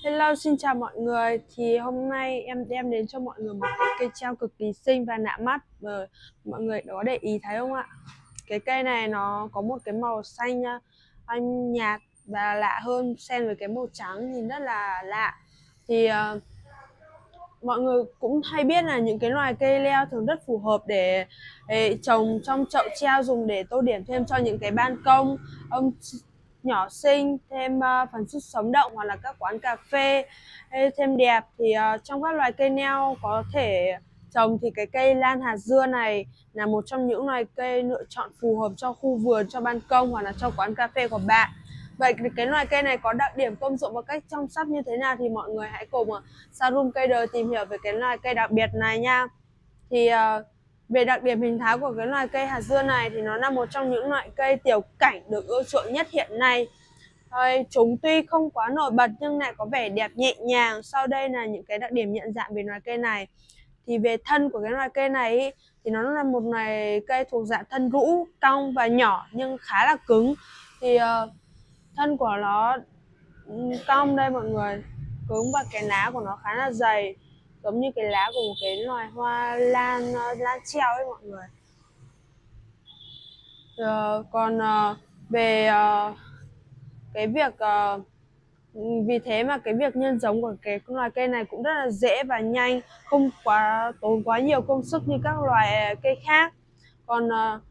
Hello, xin chào mọi người. Thì hôm nay em đem đến cho mọi người một cái cây treo cực kỳ xinh và lạ mắt. Mọi người có để ý thấy không ạ? Cái cây này nó có một cái màu xanh nhạt và lạ hơn, xen với cái màu trắng nhìn rất là lạ. Thì mọi người cũng hay biết là những cái loài cây leo thường rất phù hợp để trồng trong chậu treo, dùng để tô điểm thêm cho những cái ban công nhỏ xinh, thêm phần sức sống động, hoặc là các quán cà phê thêm đẹp. Thì trong các loài cây neo có thể trồng thì cái cây lan hạt dưa này là một trong những loài cây lựa chọn phù hợp cho khu vườn, cho ban công hoặc là cho quán cà phê của bạn. Vậy cái loài cây này có đặc điểm, công dụng và cách chăm sóc như thế nào thì mọi người hãy cùng Showroom Cây Đời tìm hiểu về cái loài cây đặc biệt này nha. Thì về đặc điểm hình thái của cái loài cây hạt dưa này thì nó là một trong những loại cây tiểu cảnh được ưa chuộng nhất hiện nay. Chúng tuy không quá nổi bật nhưng lại có vẻ đẹp nhẹ nhàng. Sau đây là những cái đặc điểm nhận dạng về loài cây này. Thì về thân của cái loài cây này ý, thì nó là một loài cây thuộc dạng thân rũ, cong và nhỏ nhưng khá là cứng. Thì thân của nó cong đây mọi người, cứng, và cái lá của nó khá là dày, giống như cái lá của một cái loài hoa lan treo ấy mọi người. Còn về cái việc vì thế mà cái việc nhân giống của cái loài cây này cũng rất là dễ và nhanh, không tốn quá nhiều công sức như các loài cây khác. Còn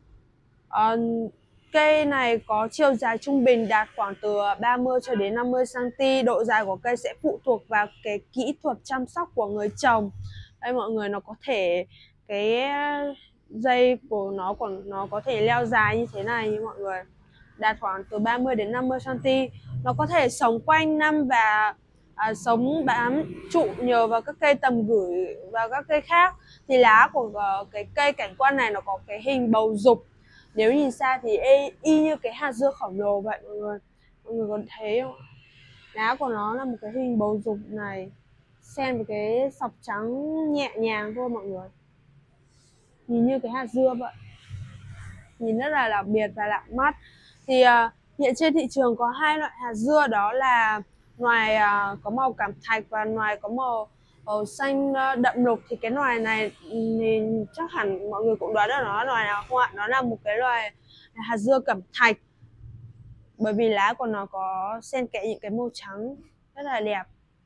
cây này có chiều dài trung bình đạt khoảng từ 30 cho đến 50 cm. Độ dài của cây sẽ phụ thuộc vào cái kỹ thuật chăm sóc của người trồng. Đây mọi người, nó có thể cái dây của nó có thể leo dài như thế này như mọi người, đạt khoảng từ 30 đến 50 cm. Nó có thể sống quanh năm và sống bám trụ nhờ vào các cây tầm gửi và các cây khác. Thì lá của cái cây cảnh quan này nó có cái hình bầu dục, nếu nhìn xa thì y như cái hạt dưa khổng lồ vậy mọi người có thấy không? Lá của nó là một cái hình bầu dục này, xen với cái sọc trắng nhẹ nhàng thôi mọi người, nhìn như cái hạt dưa vậy, nhìn rất là đặc biệt và lạ mắt. Thì hiện trên thị trường có hai loại hạt dưa, đó là loài có màu cẩm thạch và loài có màu xanh đậm lục. Thì cái loài này thì chắc hẳn mọi người cũng đoán được nó là loài nào không ạ? Nó là một cái loài hạt dưa cẩm thạch, bởi vì lá của nó có xen kẽ những cái màu trắng rất là đẹp.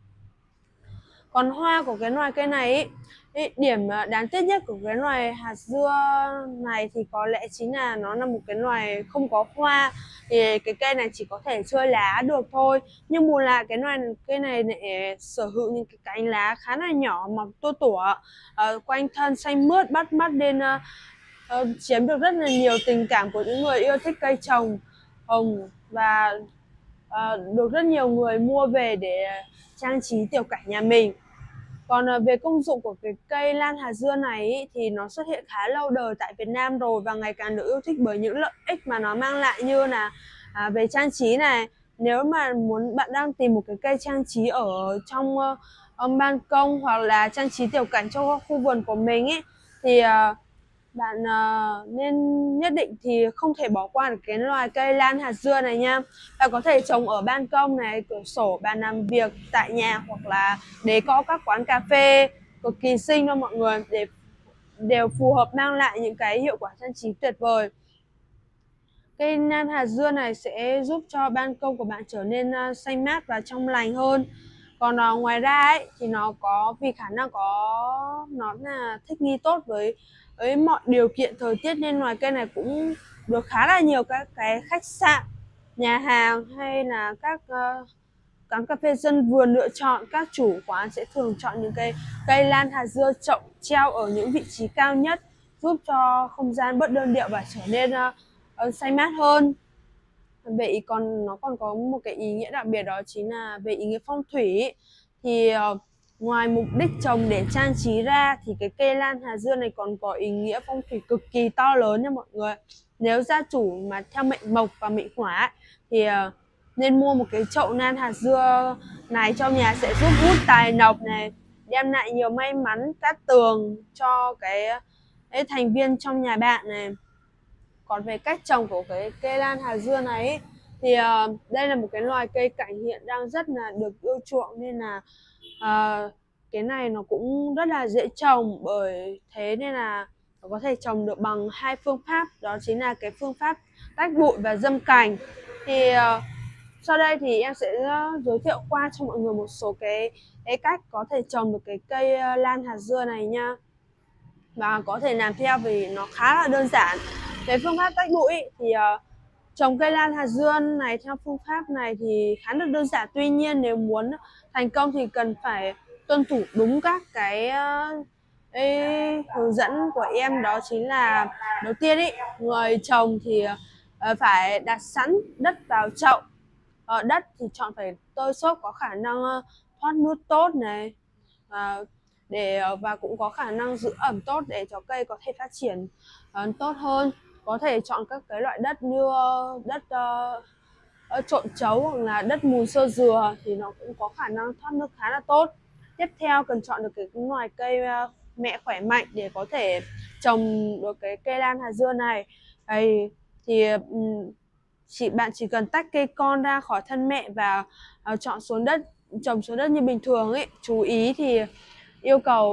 Còn hoa của cái loài cây này điểm đáng tiếc nhất của cái loài hạt dưa này thì có lẽ chính là nó là một cái loài không có hoa. Thì cái cây này chỉ có thể chơi lá được thôi, nhưng mùa là cái loài cây này lại sở hữu những cái cánh lá khá là nhỏ, mọc tua tủa, quanh thân xanh mướt bắt mắt, nên chiếm được rất là nhiều tình cảm của những người yêu thích cây trồng hồng, và được rất nhiều người mua về để trang trí tiểu cảnh nhà mình. Còn về công dụng của cái cây lan hạt dưa này thì nó xuất hiện khá lâu đời tại Việt Nam rồi, và ngày càng được yêu thích bởi những lợi ích mà nó mang lại, như là về trang trí này. Nếu mà bạn đang tìm một cái cây trang trí ở trong ban công, hoặc là trang trí tiểu cảnh cho khu vườn của mình thì bạn nên nhất định thì không thể bỏ qua được cái loài cây lan hạt dưa này nha. Bạn có thể trồng ở ban công này, cửa sổ, bàn làm việc tại nhà, hoặc là decor các quán cà phê, cực kỳ xinh luôn mọi người, đều phù hợp, mang lại những cái hiệu quả trang trí tuyệt vời. Cây lan hạt dưa này sẽ giúp cho ban công của bạn trở nên xanh mát và trong lành hơn. Còn ngoài ra thì nó có, vì khả năng nó là thích nghi tốt với mọi điều kiện thời tiết, nên loài cây này cũng được khá là nhiều các cái khách sạn, nhà hàng hay là các quán cà phê dân vườn lựa chọn. Các chủ quán sẽ thường chọn những cây lan hạt dưa chậu treo ở những vị trí cao nhất, giúp cho không gian bớt đơn điệu và trở nên xanh mát hơn. Vậy còn nó còn có một cái ý nghĩa đặc biệt, đó chính là về ý nghĩa phong thủy. Thì ngoài mục đích trồng để trang trí ra thì cái cây lan hạt dưa này còn có ý nghĩa phong thủy cực kỳ to lớn nha mọi người. Nếu gia chủ mà theo mệnh mộc và mệnh hỏa thì nên mua một cái chậu lan hạt dưa này trong nhà, sẽ giúp hút tài lộc này, đem lại nhiều may mắn cát tường cho cái thành viên trong nhà bạn này. Còn về cách trồng của cái cây lan hạt dưa này Thì đây là một cái loài cây cảnh hiện đang rất là được ưa chuộng, nên là cái này nó cũng rất là dễ trồng, bởi thế nên là nó có thể trồng được bằng hai phương pháp, đó chính là cái phương pháp tách bụi và dâm cành. Thì sau đây thì em sẽ giới thiệu qua cho mọi người một số cái cách có thể trồng được cái cây lan hạt dưa này nha, và có thể làm theo vì nó khá là đơn giản. Về phương pháp tách bụi thì trồng cây lan hạt dưa này theo phương pháp này thì khá là đơn giản. Tuy nhiên nếu muốn thành công thì cần phải tuân thủ đúng các cái hướng dẫn của em, đó chính là đầu tiên ý, người trồng thì phải đặt sẵn đất vào chậu. Đất thì chọn phải tơi xốp, có khả năng thoát nước tốt này, và cũng có khả năng giữ ẩm tốt để cho cây có thể phát triển tốt hơn. Có thể chọn các cái loại đất như đất trộn chấu hoặc là đất mùn xơ dừa, thì nó cũng có khả năng thoát nước khá là tốt. Tiếp theo cần chọn được cái loài cây mẹ khỏe mạnh để có thể trồng được cái cây lan hạt dưa này. Đây thì bạn chỉ cần tách cây con ra khỏi thân mẹ và chọn xuống đất, trồng xuống đất như bình thường ấy. Chú ý thì yêu cầu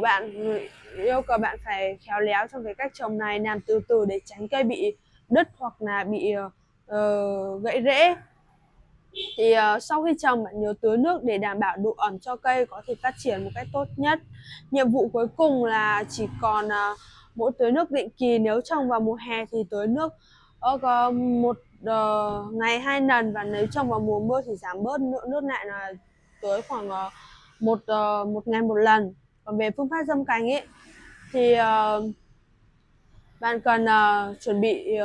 bạn phải khéo léo trong cái cách trồng này, làm từ từ để tránh cây bị đứt hoặc là bị gãy rễ. Thì sau khi trồng, bạn nhớ tưới nước để đảm bảo độ ẩm cho cây có thể phát triển một cách tốt nhất. Nhiệm vụ cuối cùng là chỉ còn mỗi tưới nước định kỳ. Nếu trồng vào mùa hè thì tưới nước một ngày 2 lần, và nếu trồng vào mùa mưa thì giảm bớt lượng nước lại, là tưới khoảng một ngày một lần. Còn về phương pháp dâm cành ấy thì bạn cần chuẩn bị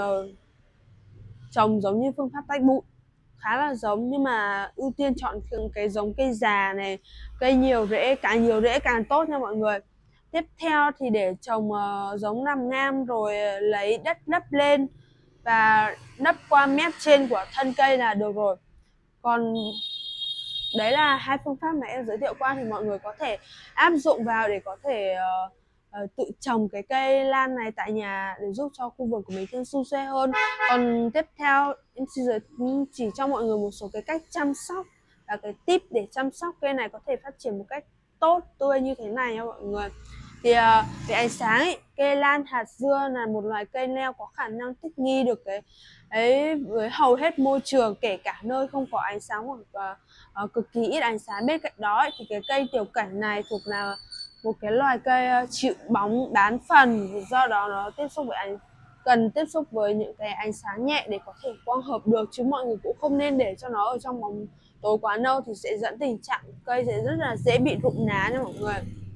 trồng giống như phương pháp tách bụi, khá là giống, nhưng mà ưu tiên chọn cái giống cây già này, cây nhiều rễ, càng nhiều rễ càng tốt nha mọi người. Tiếp theo thì để trồng giống nằm ngang rồi lấy đất đắp lên và đắp qua mép trên của thân cây là được rồi. Còn đấy là hai phương pháp mà em giới thiệu qua, thì mọi người có thể áp dụng vào để có thể tự trồng cái cây lan này tại nhà để giúp cho khu vườn của mình thêm sum xuê hơn. Còn tiếp theo em chỉ cho mọi người một số cái cách chăm sóc và cái tip để chăm sóc cây này có thể phát triển một cách tốt tươi như thế này nha mọi người. Thì về ánh sáng ấy, cây lan hạt dưa là một loài cây leo có khả năng thích nghi được cái ấy với hầu hết môi trường, kể cả nơi không có ánh sáng hoặc cực kỳ ít ánh sáng. Bên cạnh đó ấy, thì cái cây tiểu cảnh này thuộc là một cái loài cây chịu bóng bán phần, do đó nó cần tiếp xúc với những cái ánh sáng nhẹ để có thể quang hợp được, chứ mọi người cũng không nên để cho nó ở trong bóng tối quá lâu, thì sẽ dẫn tình trạng cây sẽ rất là dễ bị rụng lá nha mọi người.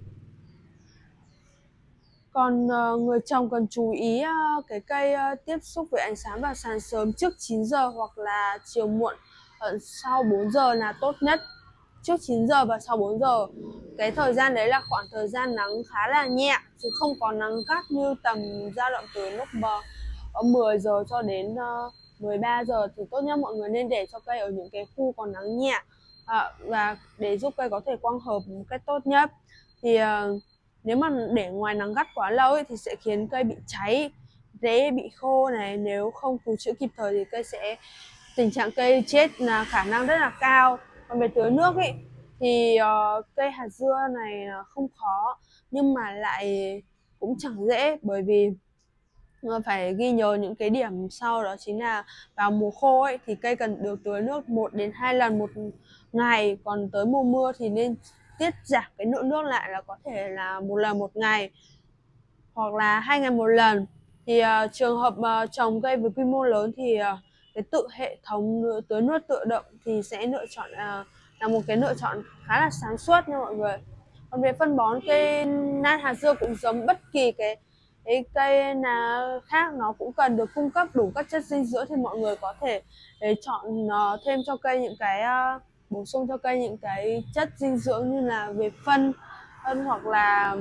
Còn người trồng cần chú ý cái cây tiếp xúc với ánh sáng vào sáng sớm trước 9 giờ hoặc là chiều muộn sau 4 giờ là tốt nhất. Trước 9 giờ và sau 4 giờ, cái thời gian đấy là khoảng thời gian nắng khá là nhẹ, chứ không có nắng gắt như tầm dao động từ lúc 10 giờ cho đến 13 giờ. Thì tốt nhất mọi người nên để cho cây ở những cái khu có nắng nhẹ, và để giúp cây có thể quang hợp một cách tốt nhất. Thì nếu mà để ngoài nắng gắt quá lâu ấy, thì sẽ khiến cây bị cháy, rễ bị khô này. Nếu không cứu chữa kịp thời thì tình trạng cây chết là khả năng rất là cao. Còn về tưới nước ấy thì cây hạt dưa này không khó, nhưng mà lại cũng chẳng dễ, bởi vì phải ghi nhớ những cái điểm sau, đó chính là vào mùa khô ấy thì cây cần được tưới nước 1 đến 2 lần một ngày, còn tới mùa mưa thì nên tiết giảm cái lượng nước lại, là có thể là 1 lần một ngày hoặc là 2 ngày một lần. Thì trường hợp trồng cây với quy mô lớn thì cái hệ thống tưới nước tự động thì sẽ lựa chọn là một cái lựa chọn khá là sáng suốt nha mọi người. Còn về phân bón, cây lan hạt dưa cũng giống bất kỳ cái cây nào khác, nó cũng cần được cung cấp đủ các chất dinh dưỡng, thì mọi người có thể chọn thêm cho cây những cái bổ sung cho cây những cái chất dinh dưỡng như là về phân hoặc là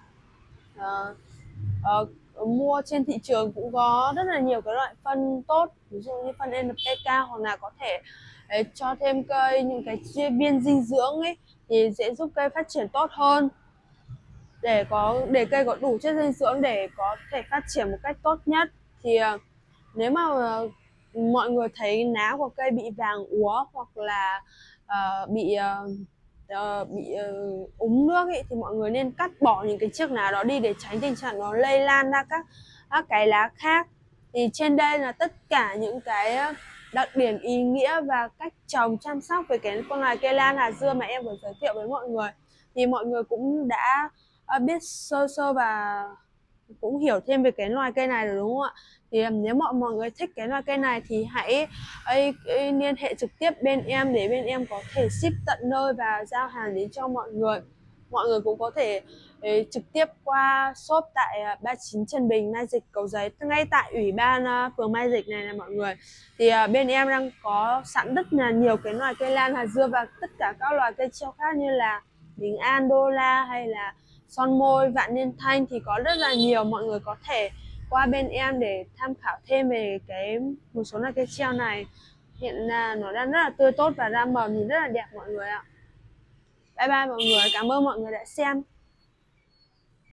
mua trên thị trường cũng có rất là nhiều cái loại phân tốt, ví dụ như phân NPK, hoặc là có thể cho thêm cây những cái viên dinh dưỡng ấy, thì sẽ giúp cây phát triển tốt hơn, để cây có đủ chất dinh dưỡng để có thể phát triển một cách tốt nhất. Thì nếu mà mọi người thấy lá của cây bị vàng úa hoặc là bị úng nước ấy, thì mọi người nên cắt bỏ những cái chiếc lá đó đi để tránh tình trạng nó lây lan ra các cái lá khác. Thì trên đây là tất cả những cái đặc điểm, ý nghĩa và cách trồng chăm sóc về cái con loài cây lan hạt dưa mà em vừa giới thiệu với mọi người. Thì mọi người cũng đã biết sơ sơ và cũng hiểu thêm về cái loài cây này rồi đúng không ạ? Thì nếu mọi người thích cái loài cây này thì hãy liên hệ trực tiếp bên em để bên em có thể ship tận nơi và giao hàng đến cho mọi người. Mọi người cũng có thể trực tiếp qua shop tại 39 Trần Bình, Mai Dịch, Cầu Giấy, ngay tại ủy ban phường Mai Dịch này mọi người. Thì bên em đang có sẵn rất là nhiều cái loài cây lan hạt dưa và tất cả các loài cây treo khác như là Bình An, Đô La hay là son môi, vạn niên thanh, thì có rất là nhiều. Mọi người có thể qua bên em để tham khảo thêm về một số loài cây treo này. Hiện là nó đang rất là tươi tốt và ra mầm nhìn rất là đẹp mọi người ạ. Bye bye mọi người, cảm ơn mọi người đã xem.